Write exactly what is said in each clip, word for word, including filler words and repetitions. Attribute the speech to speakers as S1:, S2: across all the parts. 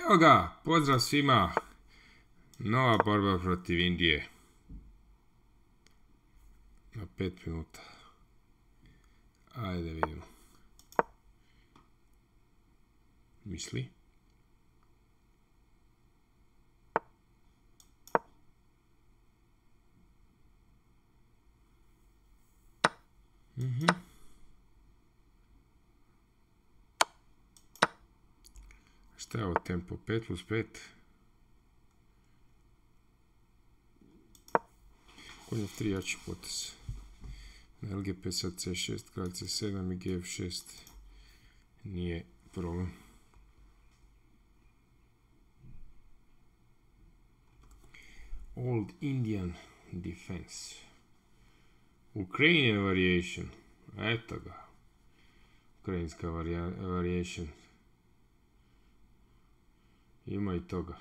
S1: Evo ga, pozdrav svima. Nova borba protiv Indije. Na pet minuta. Ajde vidimo. Misli? Mhm. Šta je ovo tempo? pet plus pet. Konj F tri jači potez. Na L G P sad C šest, kralj C sedam i G F šest. Nije problem. Old Indian Defense. Ukrainian variation. Eto ga. Ukrajinska variation. Ima i toga.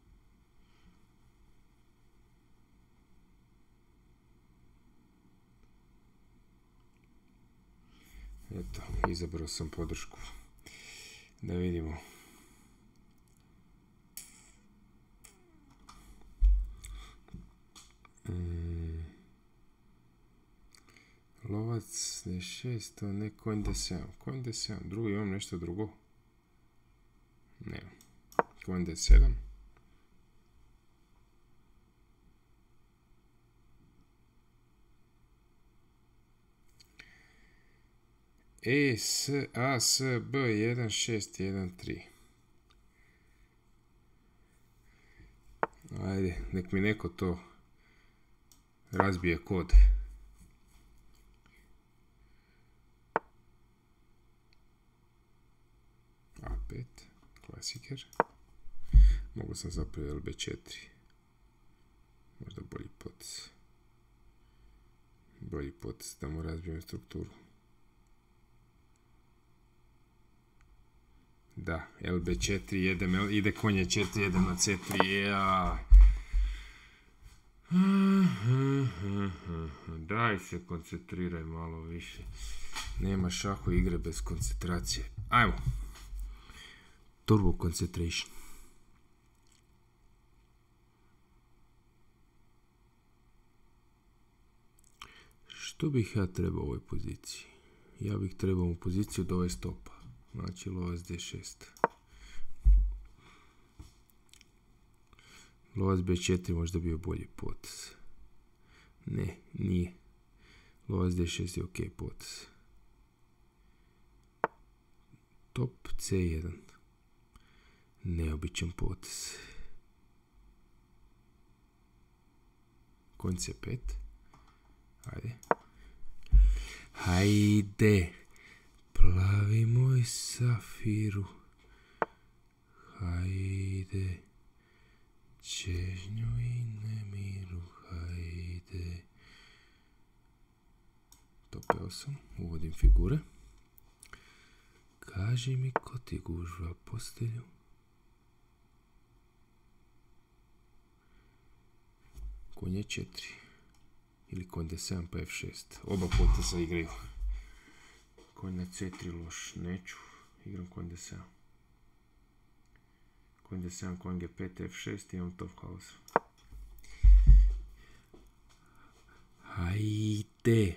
S1: Eto, izabrao sam podršku. Da vidimo. Mm. Lovac D šest, to ne konj D sedam. Konj D sedam, drugo imam nešto drugo. Ne. Konj D sedam. E, S, A, S, B, jedan, šest, jedan, tri. Ajde, nek mi neko to razbije kod. A pet, klasiker. Mogu sam zapravo L B četiri. Možda bolji potez. Bolji potez da mu razbijem strukturu. Da, L B četiri, jedem, ide konje četiri, jedem na C tri, ja. Daj se koncentriraj malo više. Nema šahu igre bez koncentracije. Ajmo. Turbo concentration. Što bih ja trebao u ovoj poziciji? Ja bih trebao u poziciju da ovaj stopa. Znači lovac D šest. Lovac B četiri možda bio bolji potez. Ne, nije. Lovac D šest je ok potez. Top C jedan. Neobičan potez. Konj C pet. Hajde. Hajde. Plavi moj safiru. Hajde. Čežnju i nemiru. Hajde. Top osam. Uvodim figure. Kaži mi ko ti gužva postelju. Konj E četiri. Ili konj D sedam pa F šest. Oba poteza igraju. Konj na C tri loš. Neću. Igram konj D sedam. Konj D sedam, konj G pet, F šest. Imam top house. Hajde.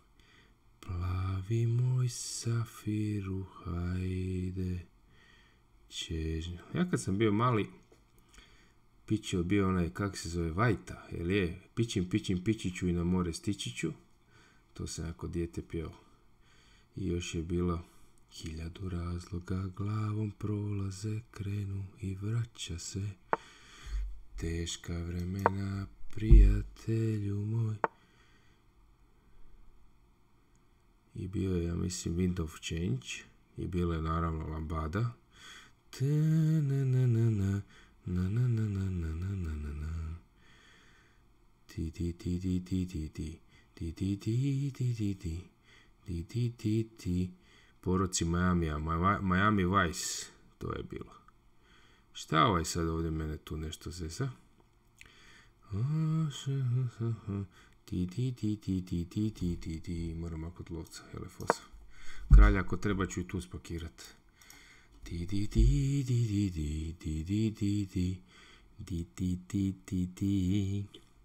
S1: Plavi moj safiru. Hajde. Čežnju. Ja kad sam bio mali, pićio bio onaj, kak se zove, Vajta, jel je? Pićim, pićim, pićiću i na more stičiću. To sam jako dijete pjeo. I još je bilo hiljadu razloga glavom prolaze, krenu i vraća se. Teška vremena, prijatelju moj. I bio je, ja mislim, Wind of Change. I bilo je naravno Lambada. Ta-na-na-na-na. Na na na na na na na na na. Ti ti ti ti ti ti ti ti ti ti ti ti ti ti ti ti ti. Poroci Miamija, Miami Vice, to je bilo. Šta ovaj sad ovdje mene tu nešto zeza? Ti ti ti ti ti ti ti ti ti. Moram kod lovca, Helefosa. Kralja ako treba ću i tu spakirat. Di di di di di di di di di di di di di di di.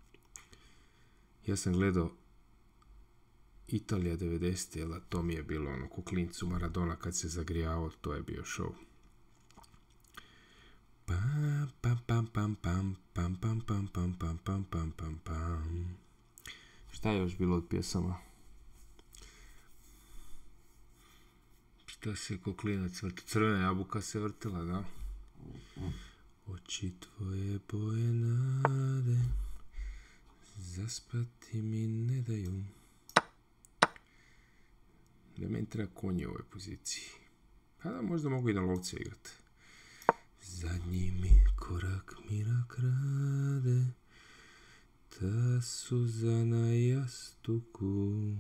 S1: Ja sam gledao Italija devedeset, jel da, to mi je bilo ono, ku klincu Maradona kad se zagrijavao, to je bio show. Pam, pam, pam, pam, pam, pam, pam, pam, pam, pam, pam, pam, pam, pam. Šta je još bilo od pjesama? Šta se ko klinac vrti? Crvena jabuka se vrtila, da? Oči tvoje boje nade, zaspati mi ne daju. Da meni treba konje u ovoj poziciji. Pa da, možda mogu i na lovce igrati. Zadnji mi korak mirak rade, ta suza na jastuku.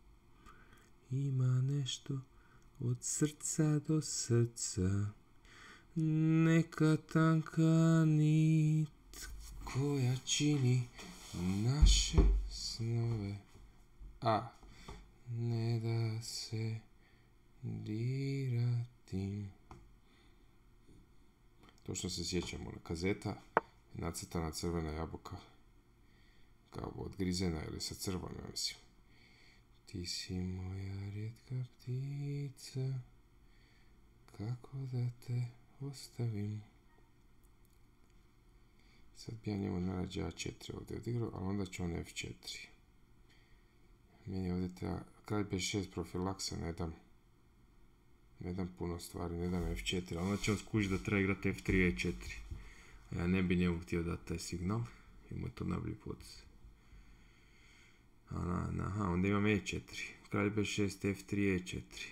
S1: Ima nešto od srca do srca, neka tanka nit koja čini naše snove, a ne da se dirati. Točno se sjećamo, ona kazeta, nacrtana crvena jabuka, kao odgrizena ili sa crvom, ja mislim. Ti si moja rijetka ptica, kako da te ostavim. Sad bi ja njemu narađe a četiri ovdje odigrao, ali onda ću on ef četiri. Meni ovdje treba kralj be šest profilaksa, ne dam. Ne dam puno stvari, ne dam ef četiri, ali onda će on skužiti da treba igrati ef tri e četiri. A ja ne bi njemu htio dati taj signal, jer mu je to najbolji potez. Aha, onda imam e četiri. Kralj be šest, ef tri, e četiri.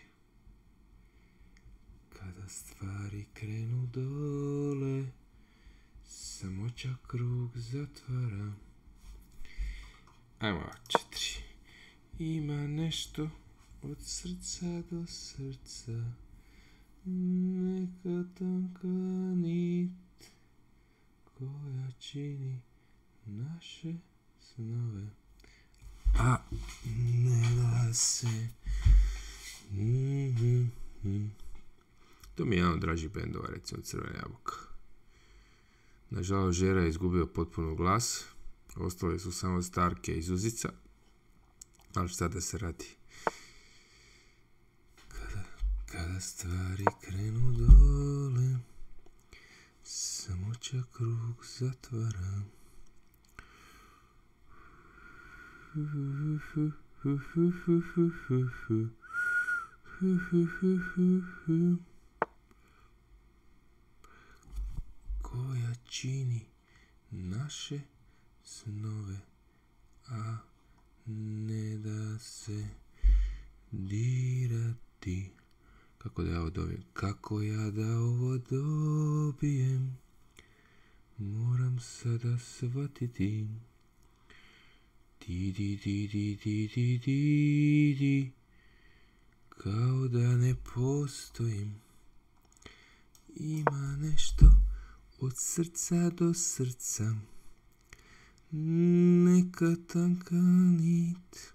S1: Kada stvari krenu dole, samoća krug zatvara. Ajmo a četiri. Ima nešto od srca do srca, neka tanka nit koja čini naše snove, a ne da se. Mm-hmm. To mi je jedan od dražih bendova, recimo Crvena jabuka. Nažalost, Žera je izgubio potpuno glas, ostale su samo Starke i Zuzica, ali šta da se radi. Kada, kada stvari krenu dole, samoća krug zatvara. Koja čini naše snove, a ne da se dirati. Kako da ja ovo dobijem? Kako ja da ovo dobijem? Moram sada shvatiti. Di di di di di di di di, kao da ne postojim. Ima nešto od srca do srca, neka tanka nit.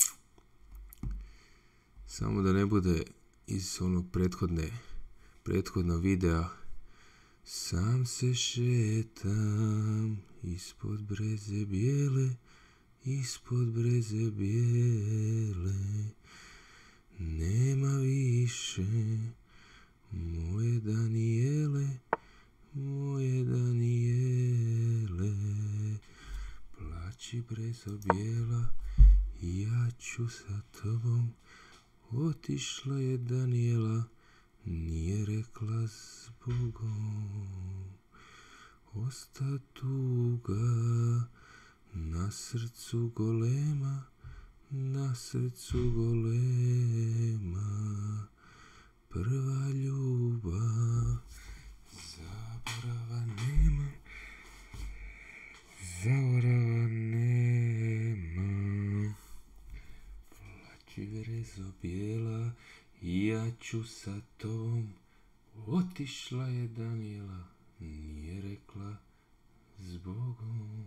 S1: Samo da ne bude iz onog prethodne, prethodnog videa. Sam se šetam ispod breze bijele, ispod breze bijele. Nema više moje Danijele, moje Danijele. Plači brezo bijela, ja ću sa tobom. Otišla je Danijela, nije rekla zbogom. Osta tuga na srcu golema, na srcu golema. Prva ljubav, zaborava nema, zaborava nema. Plači brezo bijela, ja ću sa tobom. Otišla je Danijela, nije rekla zbogom.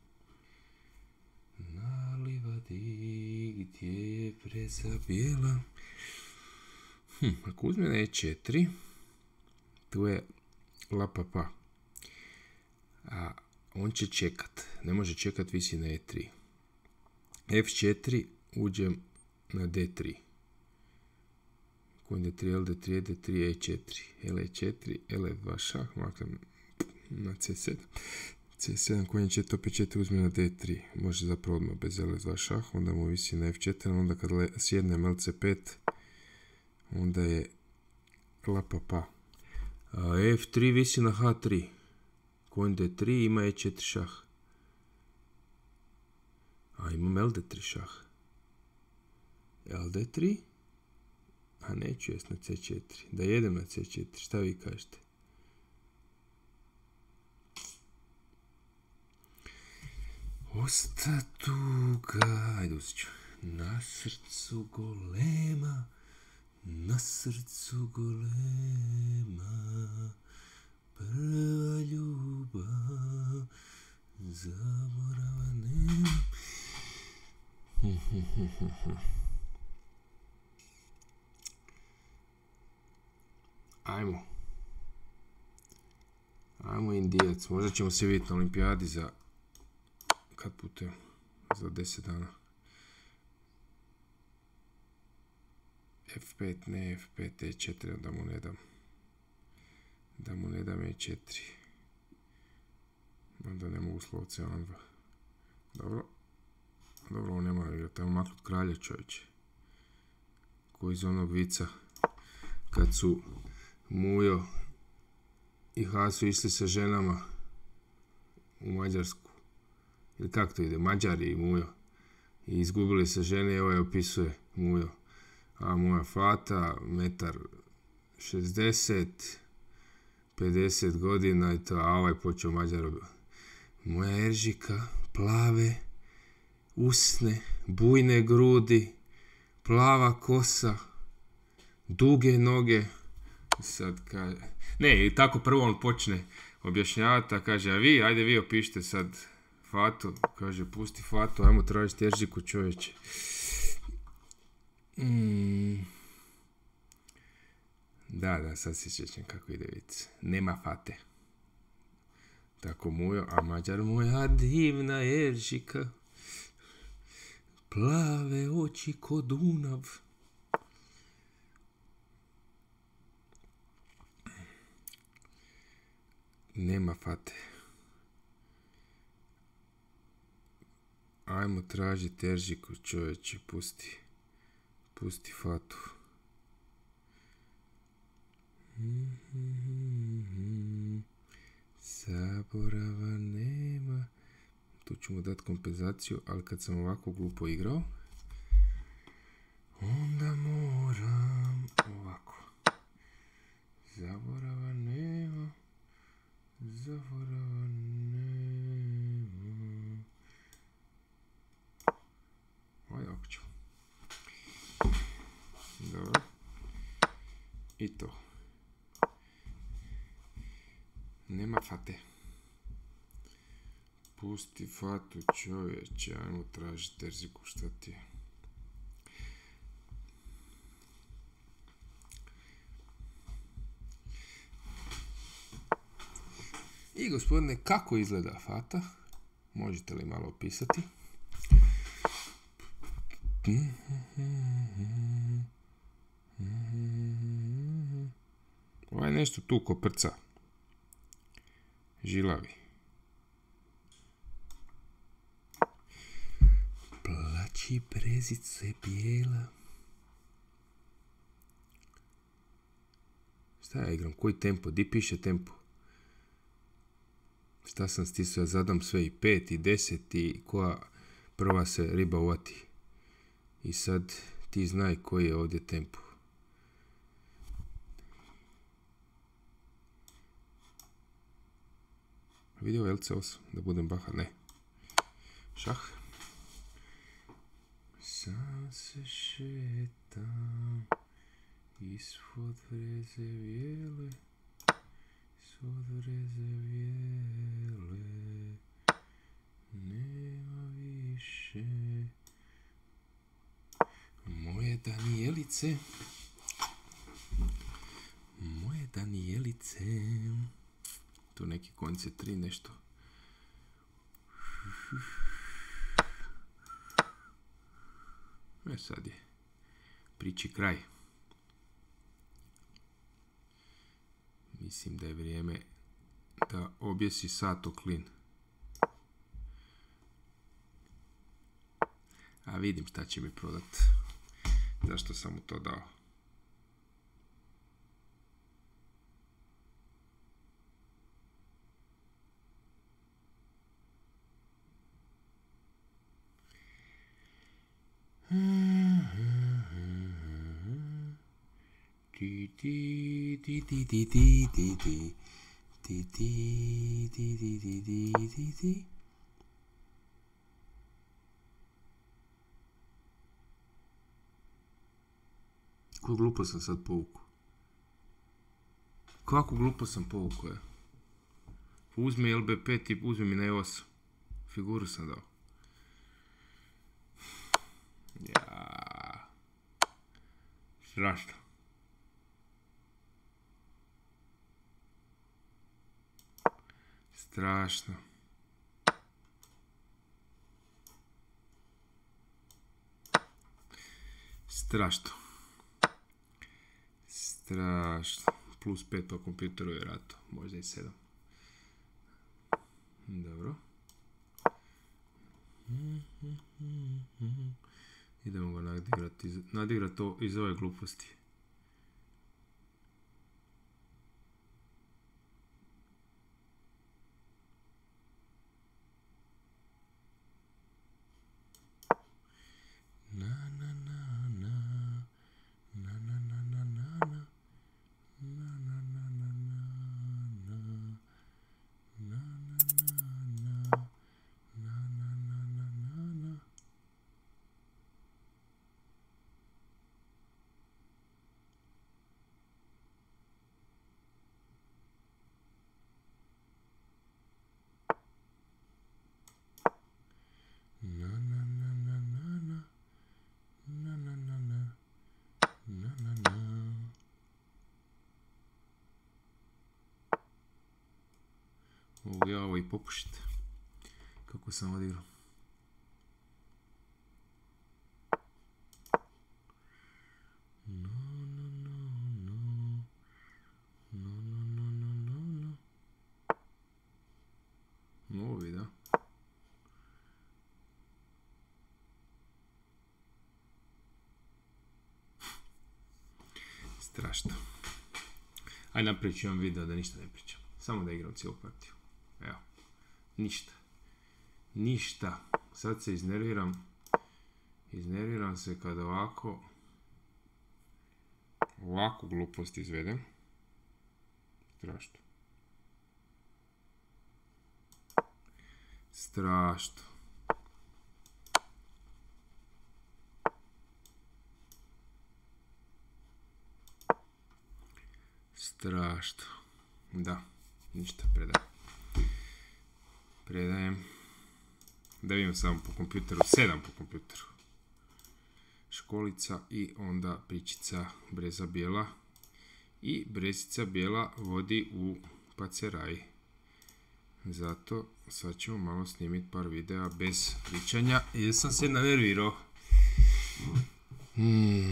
S1: Na livadi gdje je breza bijela. Hm, ako uzme na e četiri, Tu je lapa pa. A on će čekat. Ne može čekat, visi na e tri. ef četiri, uđem na de tri. Konj de tri, el de tri, e de tri, e četiri. el e četiri, el e dva šah, maknem na ce sedam. ce sedam, konj e četiri, opet četiri, uzme na de tri. Može zapravo odmah bez el e dva šah, onda mu visi na ef četiri, onda kad sjednem el ce pet, onda je lapa pa. A ef tri visi na ha tri. Konj de tri, ima e četiri šah. A imam el de tri šah. el de tri? A neću jest na ce četiri. Da jedem na ce četiri, šta vi kažete? Osta tuga, ajde uzet ću. Na srcu golema, na srcu golema, prva ljubav, zaborava nema. Ajmo. Ajmo Indijac. Možda ćemo se vidjeti na olimpijadi za... Kad putujem? Za deset dana. ef pet, ne ef pet, e četiri, da mu ne dam. Da mu ne dam e četiri. Onda ne mogu slovce on dva. Dobro. Dobro, ovo ne mora igrati. Ajmo maknut kralja, čovječe. Ko iz onog vica. Kad su Mujo i Hasu išli sa ženama u Mađarsku. Ili kako to ide? Mađari i Mujo. I izgubili se žene i ovaj opisuje Mujo. A moja fata, metar šezdeset, pedeset godina i to, a ovaj počeo Mađaru. Moja Eržika, plave, usne, bujne grudi, plava kosa, duge noge. Sad kaže... Ne, i tako prvo on počne objašnjavati, a kaže, a vi, ajde vi opišite sad Fatu. Kaže, pusti Fatu, ajmo tražiti Eržiku, čovječe. Mm. Da, da, sad se sjećam kako ide vic. Nema Fate. Tako Mujo, a Mađar moja divna Eržika, plave oči ko Dunav. Nema Fate. Ajmo tražiti Eržiku, čovječe, pusti. Pusti Fatu. Mm-hmm. Zaborava nema. Tu ću mu dati kompenzaciju, ali kad sam ovako glupo igrao, onda moram ovako. Zaborava nema. Zaborava nema. Ajde, ovako ću. Dobro. I to. Nema Fate. Pusti Fatu, čovječe. Ajmo tražiti Eržiku, šta ti je. I gospodine, kako izgleda Fata? Možete li malo opisati? Ovo je nešto tu ko prca. Žilavi. Plači prezice bijela. Šta ja igram? Koji tempo? Di piše tempo? Šta sam stisao? Ja zadam sve i pet i deset i koja prva se riba uvati. I sad ti znaj koji je ovdje tempo. Vidio el ce osam, da budem baha, ne. Šah. Sam se šetam ispod vreze vijele, ispod vreze vijele, nema više. Moje Danijelice, moje Danijelice, neki konj ce tri, nešto. E sad je priči kraj. Mislim da je vrijeme da objesi sat o klin. A vidim šta će mi prodat. Zašto sam mu to dao? Ti ti ti ti ti ti ti ti ti ti ti ti ti ti ti. Koju glupo sam sad povukao? Kako glupo sam povukao je? Uzme L B pet i uzme mi na E osam. Figuru sam dao. Ja. Strašno. Strašno. Strašno. Strašno. Plus pet po kompjuteru je rato. Možda i sedam. Dobro. Idemo ga nadigrati. Nadigrati to iz ove gluposti. Na na na na na na na na na na na na na na na Mogu ja ovo i popušiti. Kako sam odigrao. No, no, no, no. No, no, no, no, no, no. Novi, da. Strašno. Aj napravit ću vam video da ništa ne pričam. Samo da igram cijelu partiju. Evo. Ništa. Ništa. Sad se iznerviram. Iznerviram se kad ovako ovako glupost izvedem. Strašno. Strašno. Strašno. Da. Ništa, predajem. Predajem. Da vidim samo po kompjuteru. Sedam po kompjuteru. Školica i onda pričica Breza bijela. I Brezica bijela vodi u Paceraj. Zato sad ćemo malo snimiti par videa bez pričanja. Jer sam se nanervirao. Hmm.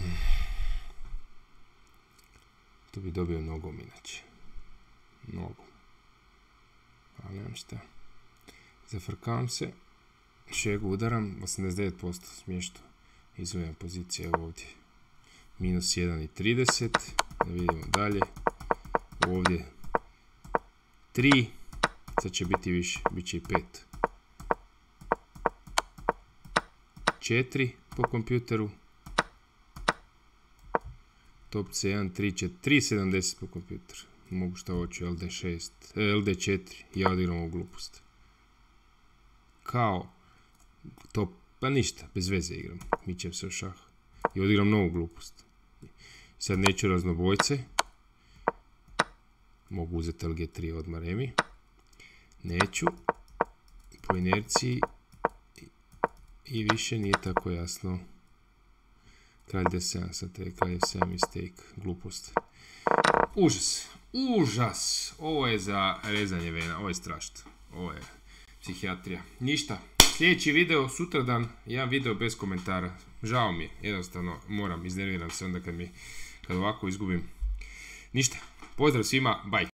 S1: To bi dobio nogom inače. Nogom. Ali nemam šta. Zafrkavam se. Šegu udaram. osamdeset devet posto smješto. Izvojam pozicije ovdje. Minus jedan i trideset. Da vidimo dalje. Ovdje tri. Sad će biti više. Biće i pet. četiri po kompjuteru. Top C jedan, tri, četiri, tri sedamdeset po kompjuteru. Mogu šta hoću, L D šest, L D četiri. Ja odigram ovu glupost. Kao top, pa ništa, bez veze igram. Mićem se u šah. I odigram novu glupost. Sad neću raznobojce. Mogu uzeti L G tri odmah remi. Neću. Po inerciji. I više nije tako jasno. Kralj D sedam, sad te kralj F sedam mistake, glupost. Užas. Užas! Ovo je za rezanje vena, ovo je strašno. Ovo je psihijatrija. Ništa. Sljedeći video, sutradan, jedan video bez komentara. Žao mi je, jednostavno moram, iznerviram se onda kad mi, kad ovako izgubim. Ništa. Pozdrav svima, bye!